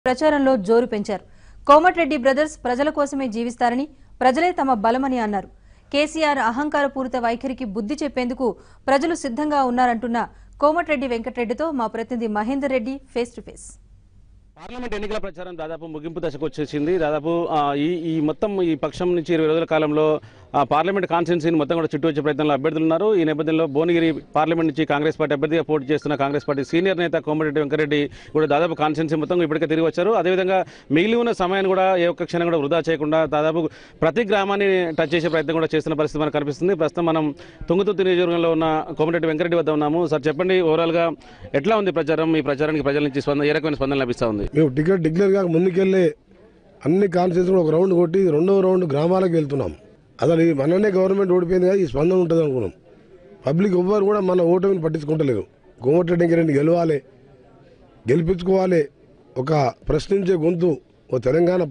ప్రచారంలో జోరు పెంచారు. కోమటిరెడ్డి బ్రదర్స్ ప్రజల కోసమే జీవిస్తారని, ప్రజలే తమ బలమని అన్నారు. కేసీఆర్ అహంకారపూరిత వైఖరికి బుద్ధి చెప్పేందుకు ప్రజలు సిద్ధంగా ఉన్నారంటున్న కోమటిరెడ్డి వెంకటరెడ్డితో మా ప్రతినిధి Mahender Reddy face to face. Parliament ఎన్నికల ప్రచారం దాదాపు ముగింపు దశకు వచ్చేసింది. దాదాపు ఈ మొత్తం ఈ పక్షం నుంచి 20 రోజుల కాలంలో పార్లమెంట్ కాన్స్టిట్యున్సీని మొత్తం కూడా చుట్టూ వచ్చే ప్రయత్నంలో అభ్యర్థులు ఉన్నారు. ఈ నేపథ్యంలో భువనగిరి పార్లమెంట్ నుంచి కాంగ్రెస్ పార్టీ అభ్యర్థిగా పోటీ చేస్తున్న కాంగ్రెస్ పార్టీ సీనియర్ నేత కోమటిరెడ్డి వెంకటరెడ్డి కూడా దాదాపు కాన్స్టిట్యున్సీ మొత్తం ఇప్పటికే తిరిగి వచ్చారు. అదేవిధంగా మిగిలి ఉన్న సమయాన్ని కూడా ఏ ఒక్క క్షణం కూడా వృధా చేయకుండా దాదాపు ప్రతి గ్రామాన్ని టచ్ చేసే ప్రయత్నం కూడా చేస్తున్న పరిస్థితి మనకు కనిపిస్తుంది. ప్రస్తుతం మనం తుంగతుర్తి నియోజకవర్గంలో ఉన్న కోమటిరెడ్డి వెంకటరెడ్డి వద్ద ఉన్నాము. సార్ చెప్పండి, ఓవరాల్గా ఎట్లా ఉంది ప్రచారం? ఈ ప్రచారానికి ప్రజల నుంచి ఏ రకమైన స్పందన లభిస్తూ ఉంది? మేము టికెట్ డిక్లేర్ కాక ముందుకెళ్ళి అన్ని కాన్స్టిట్యూన్సీ ఒక రౌండ్ కొట్టి రెండవ రౌండ్ గ్రామాలకు వెళ్తున్నాం. అసలు ఈ మననే గవర్నమెంట్ ఓడిపోయింది కదా, ఈ స్పందన ఉంటుంది అనుకున్నాం. పబ్లిక్ ఎవ్వరు కూడా మన ఓటమిని పట్టించుకుంటలేరు. కోమటిరెడ్డి వెంకటరెడ్డి గెలవాలి, గెలిపించుకోవాలి. ఒక ప్రశ్నించే గొంతు, ఓ తెలంగాణ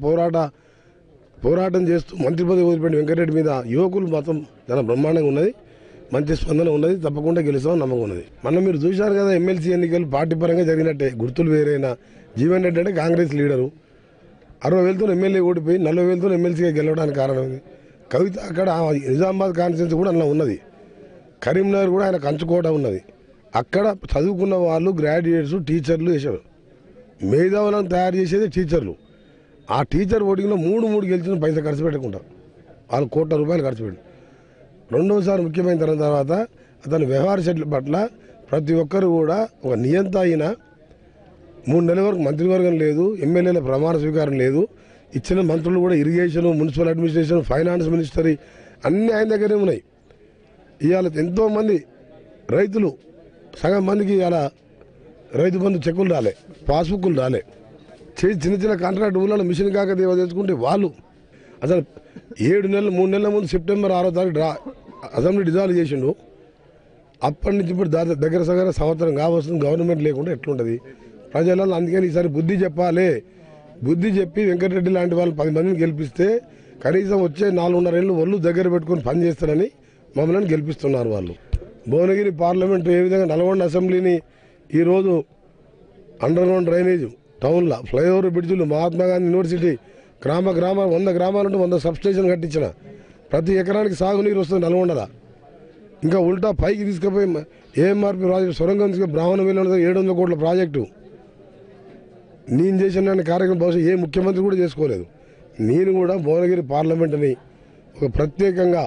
పోరాటం చేస్తూ మంత్రి పదవి వదిలిపెట్టిన వెంకటరెడ్డి మీద యువకులు మాత్రం చాలా బ్రహ్మాండంగా ఉన్నది, మంచి స్పందన ఉన్నది. తప్పకుండా గెలుస్తామని నమ్మకం ఉన్నది. మనం మీరు చూశారు కదా, ఎమ్మెల్సీ ఎన్నికలు పార్టీ పరంగా జరిగినట్టే. గుర్తులు వేరైనా జీవన్ రెడ్డి అంటే కాంగ్రెస్ లీడరు 60,000తో ఎమ్మెల్యే ఓడిపోయి 40,000తో ఎమ్మెల్సీగా గెలవడానికి కారణం ఉంది. కవిత అక్కడ నిజామాబాద్ కాన్స్టిట్యున్సీ కూడా అందులో ఉన్నది. కరీంనగర్ కూడా ఆయన కంచుకోట ఉన్నది. అక్కడ చదువుకున్న వాళ్ళు గ్రాడ్యుయేట్స్ టీచర్లు వేశారు. మేధావులను తయారు చేసేది టీచర్లు. ఆ టీచర్ ఓటింగ్లో మూడు గెలిచిన పైసా ఖర్చు పెట్టకుండా వాళ్ళు ₹1,00,00,000 ఖర్చు పెట్టి రెండోసారి ముఖ్యమైన తర్వాత అతని వ్యవహార శైలి పట్ల ప్రతి ఒక్కరు కూడా ఒక నియంత అయిన 3 నెలల వరకు మంత్రివర్గం లేదు, ఎమ్మెల్యేల ప్రమాణ స్వీకారం లేదు. ఇచ్చిన మంత్రులు కూడా irrigation, municipal administration, finance ministry అన్నీ ఆయన దగ్గరే ఉన్నాయి. ఇవాళ ఎంతోమంది రైతులు, సగం మందికి ఇవాళ రైతు బంధు చెక్కులు రాలే, పాస్బుక్లు రాలే. చిన్న కాంట్రాక్ట్ ఊళ్ళలో మిషన్ కాక తెచ్చుకుంటే వాళ్ళు అసలు 3 నెలల ముందు సెప్టెంబర్ 6వ తారీఖు అసెంబ్లీ డిజాల్వ్ చేసిండు. అప్పటి నుంచి ఇప్పుడు దగ్గర సంవత్సరం కావస్తుంది. గవర్నమెంట్ లేకుండా ఎట్లుంటుంది ప్రజలలో? అందుకని ఈసారి బుద్ధి చెప్పాలి. బుద్ధి చెప్పి వెంకటరెడ్డి లాంటి వాళ్ళు 10 మందిని గెలిపిస్తే కనీసం వచ్చే 4.5 ఏళ్ళు ఒళ్ళు దగ్గర పెట్టుకుని పని చేస్తారని మమ్మల్ని గెలిపిస్తున్నారు వాళ్ళు. భువనగిరి పార్లమెంటు ఏ విధంగా నల్గొండ అసెంబ్లీని ఈరోజు అండర్ గ్రౌండ్ డ్రైనేజ్, టౌన్లో ఫ్లైఓవర్ బ్రిడ్జులు, మహాత్మా గాంధీ యూనివర్సిటీ, గ్రామ 100 గ్రామాలుంటే 100 సబ్స్టేషన్ కట్టించిన. ప్రతి ఎకరానికి సాగునీరు వస్తుంది నల్గొండలో. ఇంకా ఉల్టా పైకి తీసుకుపోయి ఏఎంఆర్పి ప్రాజెక్టు సొరంగం తీసుకుని బ్రాహ్మణ వేలు 700 కోట్ల ప్రాజెక్టు నేను చేసిన కార్యక్రమం బహుశా ఏ ముఖ్యమంత్రి కూడా చేసుకోలేదు. నేను కూడా భువనగిరి పార్లమెంటుని ఒక ప్రత్యేకంగా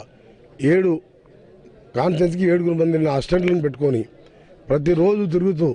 7 కాన్స్టిట్యున్సీకి 7 మందిని అసిస్టెంట్లను పెట్టుకొని ప్రతిరోజు తిరుగుతూ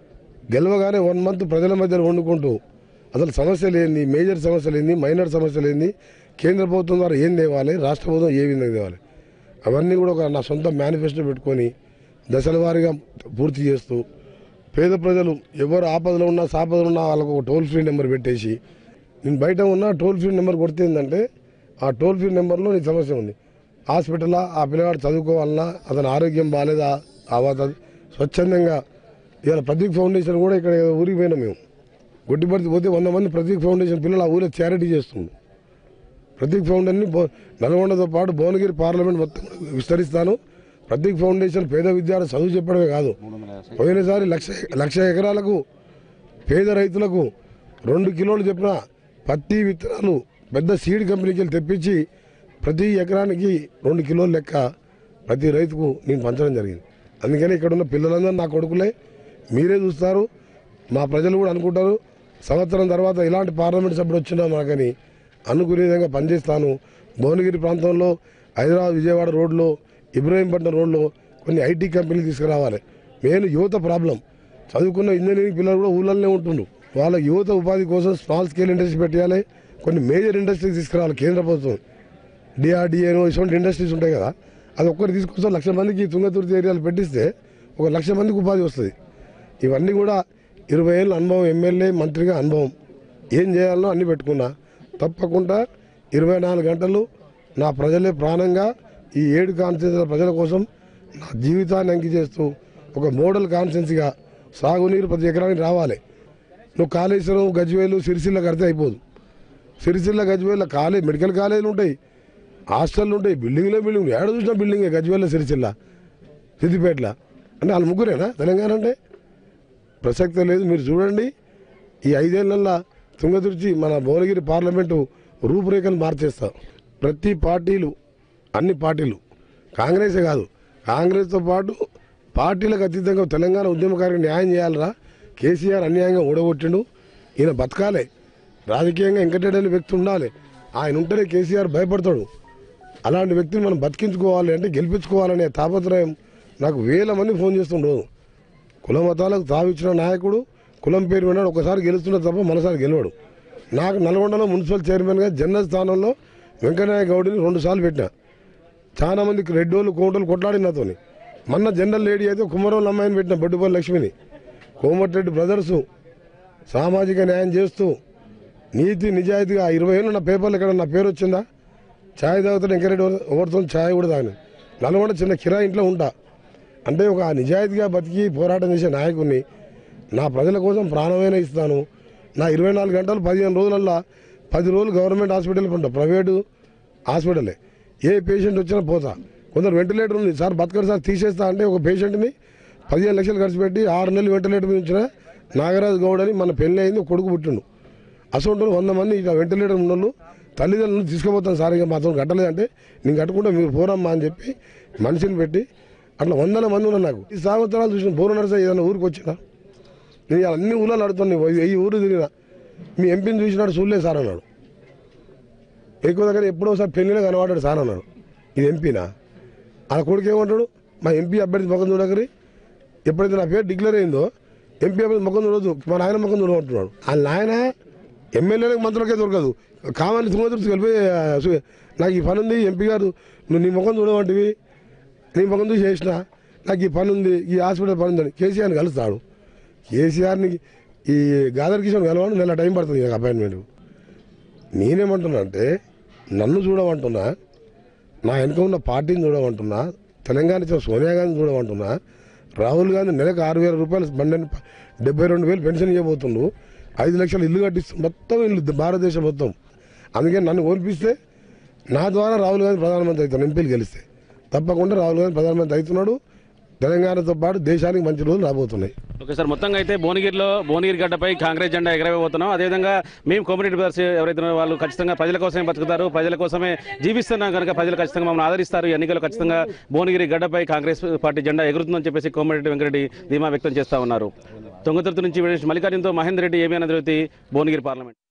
గెలవగానే 1 మంత్ ప్రజల మధ్యలో వండుకుంటూ అసలు సమస్యలు ఏంది, మేజర్ సమస్యలు ఏంది, మైనర్ సమస్యలు ఏంది, కేంద్ర ప్రభుత్వం ద్వారా ఏం తేవాలి, రాష్ట్ర ప్రభుత్వం ఏ విధంగా తేవాలి, అవన్నీ కూడా ఒక నా సొంత మేనిఫెస్టో పెట్టుకొని దశల వారీగా పూర్తి చేస్తూ పేద ప్రజలు ఎవరు ఆపదలో ఉన్నా సాపదలో ఉన్నా వాళ్ళకు ఒక టోల్ ఫ్రీ నెంబర్ పెట్టేసి, నేను బయట ఉన్న టోల్ ఫ్రీ నెంబర్ కొడితే ఏంటంటే ఆ టోల్ ఫ్రీ నెంబర్లో నీ సమస్య ఉంది, హాస్పిటలా, ఆ పిల్లవాడు చదువుకోవాలన్నా, అతని ఆరోగ్యం బాగాలేదా, స్వచ్ఛందంగా. ఇవాళ ప్రతీక్ ఫౌండేషన్ కూడా ఇక్కడ ఊరికి పోయినాం మేము. గొడ్డిపడితే పోతే 100 మంది ప్రతీక్ ఫౌండేషన్ పిల్లలు ఆ ఊరిలో చారిటీ చేస్తుంది. ప్రతీక్ ఫౌండేషన్ నల్గొండతో పాటు భువనగిరి పార్లమెంట్ మొత్తం విస్తరిస్తాను. ప్రతీక్ ఫౌండేషన్ పేద విద్యార్థులు చదువు చెప్పడమే కాదు, పోయినసారి 1,00,000 ఎకరాలకు పేద రైతులకు 2 కిలోలు చెప్పిన పత్తి విత్తనాలు పెద్ద సీడ్ కంపెనీకి వెళ్ళి తెప్పించి ప్రతి ఎకరానికి 2 కిలోలు లెక్క ప్రతి రైతుకు నేను పంచడం జరిగింది. అందుకని ఇక్కడ ఉన్న పిల్లలందరూ నా కొడుకులే, మీరే చూస్తారు, మా ప్రజలు కూడా అనుకుంటారు. సంవత్సరం తర్వాత ఇలాంటి పార్లమెంట్ సభ్యుడు వచ్చినా మాకని అనుకునే విధంగా పనిచేస్తాను. భువనగిరి ప్రాంతంలో హైదరాబాద్ విజయవాడ రోడ్లో, ఇబ్రహీంపట్నం రోడ్లో కొన్ని ఐటీ కంపెనీలు తీసుకురావాలి. మెయిన్ యువత ప్రాబ్లం. చదువుకున్న ఇంజనీరింగ్ పిల్లలు కూడా ఊళ్ళల్లో ఉంటుండ్రు. వాళ్ళ యువత ఉపాధి కోసం స్మాల్ స్కేల్ ఇండస్ట్రీ పెట్టాలి, కొన్ని మేజర్ ఇండస్ట్రీస్ తీసుకురావాలి. కేంద్ర ప్రభుత్వం డిఆర్డిఏనో ఇటువంటి ఇండస్ట్రీస్ ఉంటాయి కదా, అది ఒక్కరు తీసుకొస్తే 1,00,000 మందికి తుంగతుర్తి ఏరియాలు పెట్టిస్తే 1,00,000 మందికి ఉపాధి వస్తుంది. ఇవన్నీ కూడా 20 ఏళ్ళ అనుభవం, ఎమ్మెల్యే మంత్రిగా అనుభవం, ఏం చేయాలో అన్నీ పెట్టుకున్నా. తప్పకుండా 24 గంటలు నా ప్రజలే ప్రాణంగా ఈ 7 కాన్స్టిట్యున్సీల ప్రజల కోసం నా జీవితాన్ని అంకితం చేస్తూ ఒక మోడల్ కాన్స్టిట్యున్సీగా సాగునీరు ప్రతి ఎకరానికి రావాలి. నువ్వు కాళేశ్వరం, గజ్వేలు, సిరిసిల్ల కడితే అయిపోదు. సిరిసిల్ల, గజ్వేల మెడికల్ కాలేజీలు ఉంటాయి, హాస్టళ్ళు ఉంటాయి, బిల్డింగ్ ఏడ చూసినా బిల్డింగే. గజ్వేల, సిరిసిల్ల, సిద్దిపేటలో అంటే వాళ్ళు ముగ్గురేనా తెలంగాణ అంటే? ప్రసక్తే లేదు. మీరు చూడండి, ఈ 5 ఏళ్లలో తుంగతుర్చి మన భువనగిరి పార్లమెంటు రూపురేఖలు మార్చేస్తా. ప్రతి పార్టీలు, అన్ని పార్టీలు, కాంగ్రెసే కాదు, కాంగ్రెస్తో పాటు పార్టీలకు అతీతంగా తెలంగాణ ఉద్యమకారికి న్యాయం చేయాలరా. కేసీఆర్ అన్యాయంగా ఓడగొట్టిండు, ఈయన బతకాలి, రాజకీయంగా వెంకటరెడ్డి వ్యక్తి ఉండాలి. ఆయన ఉంటేనే కేసీఆర్ భయపడతాడు. అలాంటి వ్యక్తిని మనం బతికించుకోవాలి అంటే గెలిపించుకోవాలనే తాపత్రయం నాకు వేల మంది ఫోన్ చేస్తుండ్రు. కుల మతాలకు తావిచ్చిన నాయకుడు కులం పేరు విన్నాడు, ఒకసారి గెలుస్తున్నా తప్ప మనసారి గెలవాడు. నాకు నల్గొండలో మున్సిపల్ చైర్మన్గా జనరల్ స్థానంలో వెంకయ్య గౌడ్ని 2 సార్లు పెట్టినా. చాలా మందికి రెడ్డోళ్ళు కోటలు కొట్లాడిన నాతోని. మొన్న జనరల్ లేడీ అయితే కుమ్మరోళ్ళ అమ్మాయిని పెట్టిన బొడ్డుపల్లి లక్ష్మిని. కోమటిరెడ్డి బ్రదర్స్ సామాజిక న్యాయం చేస్తూ నీతి నిజాయితీగా 20 ఏళ్ళు నా పేపర్లు ఎక్కడ నా పేరు వచ్చిందా? ఛాయ్ తాగుతాడు వెంకరెడ్డి, ఎవరితో ఛాయ్ కూడా తాగిన. నల్గొండ చిన్న కిరాయి ఇంట్లో ఉంటా. అంటే ఒక నిజాయితీగా బతికి పోరాటం చేసే నాయకుడిని. నా ప్రజల కోసం ప్రాణమైనా ఇస్తాను. నా 24 గంటలు 15 రోజులల్లా 10 రోజులు గవర్నమెంట్ హాస్పిటల్ ఉంటా, ప్రైవేటు హాస్పిటలే. ఏ పేషెంట్ వచ్చినా పోతా. కొందరు వెంటిలేటర్ ఉంది, సార్ బతకరు సార్ తీసేస్తా అంటే ఒక పేషెంట్ని 15 లక్షలు ఖర్చు పెట్టి 6 నెలలు వెంటిలేటర్ మీద ఉంచిన నాగరాజు గౌడ్ అని మన పెళ్ళి అయింది, కొడుకు పుట్టిండు. అసలు 100 మంది ఇట్లా వెంటిలేటర్ ఉన్నోళ్ళు తల్లిదండ్రులను తీసుకుపోతాను సార్, ఇక మాతో కట్టలేదంటే నేను కట్టుకుంటే మీరు పోరమ్మా అని చెప్పి మనిషిని పెట్టి అట్లా 100 మంది ఉన్నారు. నాకు ఈ సంవత్సరాలు చూసిన బోరు నడిసా ఏదైనా ఊరికి వచ్చినా నేను అన్ని ఊళ్ళో అడుగుతాను. ఈ ఊరు తిరిగినా మీ ఎంపీని చూసినాడు చూడలేదు సార్ అన్నాడు. ఎక్కువ దగ్గర ఎప్పుడో ఒకసారి పెళ్ళిలో కనబడ్డాడు సార్ అన్నాడు. ఇది ఎంపీనా? ఆ కొడుకు ఏమంటాడు, మా ఎంపీ అభ్యర్థి ముఖం చూడకరి, ఎప్పుడైతే నా పేరు డిక్లేర్ అయిందో ఎంపీ అభ్యర్థి ముఖం చూడదు, మా నాయన ముఖం చూడమంటున్నాడు. ఆ నాయన ఎమ్మెల్యేలకు మంత్రులకే దొరకదు, కావాలని తుంగతుర్తి వెళ్ళిపోయి నాకు ఈ పని ఉంది ఎంపీ గారు, నువ్వు నీ ముఖం చూడమంటివి, నీ ముఖం చూసి చేసిన, నాకు ఈ పని ఉంది, ఈ హాస్పిటల్ పని ఉందని కేసీఆర్ని కలుస్తాడు. కేసీఆర్ని ఈ గాదర్ కిషోర్ కలవాడు, నెల టైం పడుతుంది నాకు అపాయింట్మెంట్. నేనేమంటున్నా అంటే నన్ను చూడమంటున్నా, నా వెనుక ఉన్న పార్టీని చూడమంటున్నా, తెలంగాణ ఇచ్చిన సోనియా గాంధీ చూడమంటున్నా, రాహుల్ గాంధీ నెలకు 6,000 రూపాయలు 72,000 పెన్షన్ ఇవ్వబోతుండు, 5 లక్షలు ఇల్లు కట్టిస్తుంది, మొత్తం ఇల్లు భారతదేశం మొత్తం. అందుకే నన్ను ఓల్పిస్తే నా ద్వారా రాహుల్ గాంధీ ప్రధానమంత్రి అవుతాను. ఎంపీలు గెలిస్తే తప్పకుండా రాహుల్ గాంధీ ప్రధానమంత్రి అవుతున్నాడు. తెలంగాణతో పాటు దేశానికి మంచి రోజులు రాబోతున్నాయి. ఓకే సార్, మొత్తంగా అయితే భువనగిరి గడ్డపై కాంగ్రెస్ జెండా ఎగరవేయబోతున్నాం. అదేవిధంగా మేము కోమటిరెడ్డి బ్రదర్స్ ఎవరైతే వాళ్ళు ఖచ్చితంగా ప్రజల కోసమే బతుకుతారు, ప్రజల కోసమే జీవిస్తున్నాం కనుక ప్రజలు ఖచ్చితంగా మమ్మల్ని ఆదరిస్తారు. ఎన్నికలు ఖచ్చితంగా భువనగిరి గడ్డపై కాంగ్రెస్ పార్టీ జెండా ఎగురుతుందని చెప్పేసి కోమటిరెడ్డి వెంకరెడ్డి ధీమా వ్యక్తం చేస్తా ఉన్నారు. తుంగతుర్తి నుంచి మల్లికార్జునతో మహేందర్ రెడ్డి, ఏబీ ఆనంద్, భువనగిరి పార్లమెంట్.